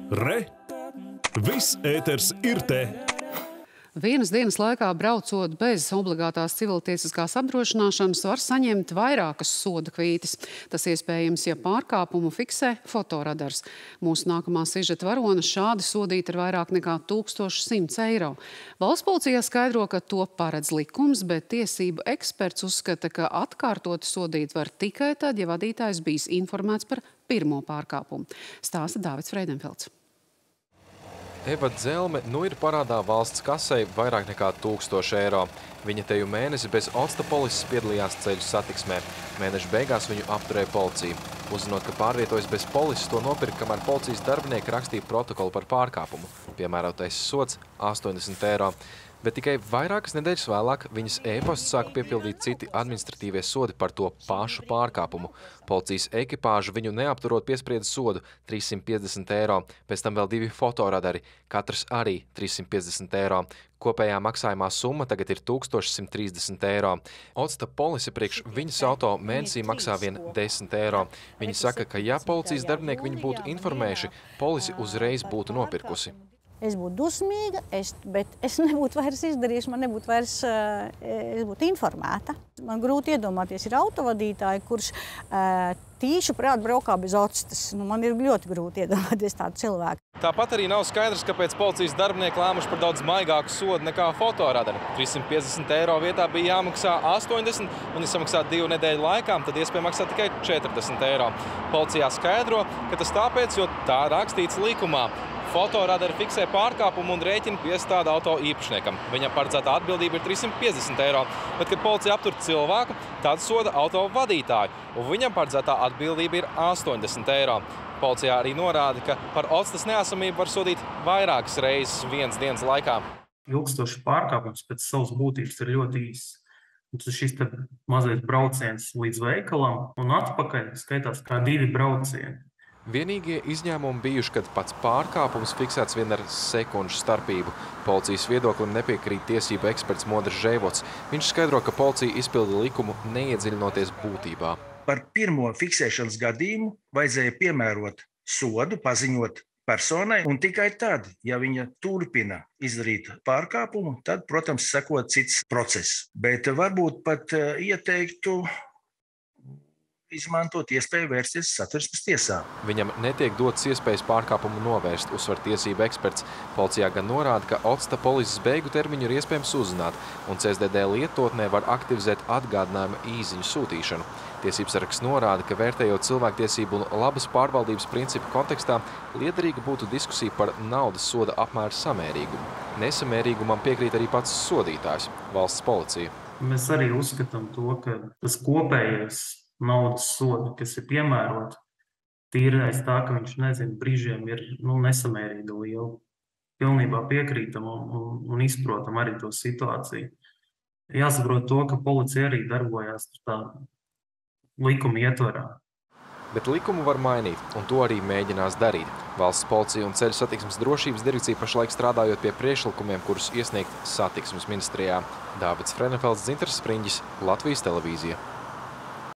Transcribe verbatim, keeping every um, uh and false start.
Re! Viss ēters ir te! Vienas dienas laikā braucot bez obligātās civiltiesiskās apdrošināšanas var saņemt vairākas soda kvītes. Tas iespējams, ja pārkāpumu fiksē fotoradars. Mūsu nākamā sižeta varone šādi sodīta ar vairāk nekā tūkstoš simts eiro. Valsts policijā skaidro, ka to paredz likums, bet tiesību eksperts uzskata, ka atkārtot sodīt var tikai tad, ja vadītājs bijis informēts par pirmo pārkāpumu. Stāsta Dāvids Freidenfelds. Eva Dzelme nu ir parādā valsts kasei vairāk nekā tūkstoši eiro. Viņa teju mēnesi bez Octa polises piedalījās ceļu satiksmē. Mēneša beigās viņu apturēja policija. Uzzinot, ka pārvietojas bez polises, to nopirka, kamēr policijas darbinieki rakstīja protokolu par pārkāpumu. Piemērotais sods astoņdesmit eiro. Bet tikai vairākas nedēļas vēlāk viņas e-pastu sāka piepildīt citi administratīvie sodi par to pašu pārkāpumu. Policijas ekipāža viņu neapturot piesprieda sodu trīs simt piecdesmit eiro, pēc tam vēl divi fotoradari, katrs arī trīs simt piecdesmit eiro. Kopējā maksājumā summa tagad ir tūkstoš simt trīsdesmit eiro. Octa polise priekš viņas auto mēnesī maksā vien desmit eiro. Viņa saka, ka ja policijas darbinieki viņu būtu informējuši, polisi uzreiz būtu nopirkusi. Es būtu dusmīga, es, bet es nebūtu vairs izdarījusi, man nebūtu vairs, es būtu informēta. Man grūti iedomāties, ir autovadītāji, kurš tīšu prāt braukā bez octas. Nu, man ir ļoti grūti iedomāties tādu cilvēku. Tāpat arī nav skaidrs, kāpēc policijas darbinieki lēmuši par daudz maigāku sodu nekā fotoradari. trīs simt piecdesmit eiro vietā bija jāmaksā astoņdesmit, un ja samaksā divu nedēļu laikā, tad iespēja maksāt tikai četrdesmit eiro. Policijā skaidro, ka tas tāpēc, jo tā rakstīts likumā. Fotoradari fiksē pārkāpumu un rēķinu piestāda auto īpašniekam. Viņam paredzētā atbildība ir trīs simt piecdesmit eiro, bet, kad policija aptur cilvēku, tad soda auto vadītāju, un viņam paredzētā atbildība ir astoņdesmit eiro. Policijā arī norāda, ka par Octas neesamību var sodīt vairākas reizes vienas dienas laikā. Ilgstošs pārkāpums pēc savas būtības ir ļoti īss. Tas šis te mazais brauciens līdz veikalam un atpakaļ skaitās kā divi braucieni. Vienīgie izņēmumi bijuši, kad pats pārkāpums fiksēts vien ar sekundžu starpību. Policijas viedoklim nepiekrīt tiesību eksperts Modris Žeivots. Viņš skaidro, ka policija izpilda likumu neiedziļinoties būtībā. Par pirmo fiksēšanas gadījumu vajadzēja piemērot sodu, paziņot personai, un tikai tad, ja viņa turpina izdarīt pārkāpumu, tad, protams, sekot cits process. Bet varbūt pat ieteiktu izmantot iespēju vērsties Satversmes tiesā. Viņam netiek dotas iespējas pārkāpumu novērst, uzsver tiesība eksperts. Policijā gan norāda, ka Octa polises beigu termiņu ir iespējams uzzināt, un C S D D lietotnē var aktivizēt atgādinājumu īziņu sūtīšanu. Tiesības saraksts norāda, ka vērtējot cilvēktiesību un labas pārvaldības principu kontekstā, liederīga būtu diskusija par naudas soda apmēru samērīgumu. Nesamērīgumam piekrīt arī pats sodītājs, valsts policija. Mēs arī uzskatām to, ka tas kopējais naudas sodu, kas ir piemērot, tīrais tā, ka viņš, nezinu, brīžiem ir nu, nesamērīgi liela. Pilnībā piekrītam un, un, un izprotam arī to situāciju. Jāsaprot to, ka policija arī darbojās tā likuma ietvarā. Bet likumu var mainīt, un to arī mēģinās darīt. Valsts policija un ceļu satiksmes drošības direkcija pašlaik strādājot pie priekšlikumiem, kurus iesniegt satiksmes ministrijā. Dāvids Freidenfelds, Dzintars Spriņģis, Latvijas televīzija.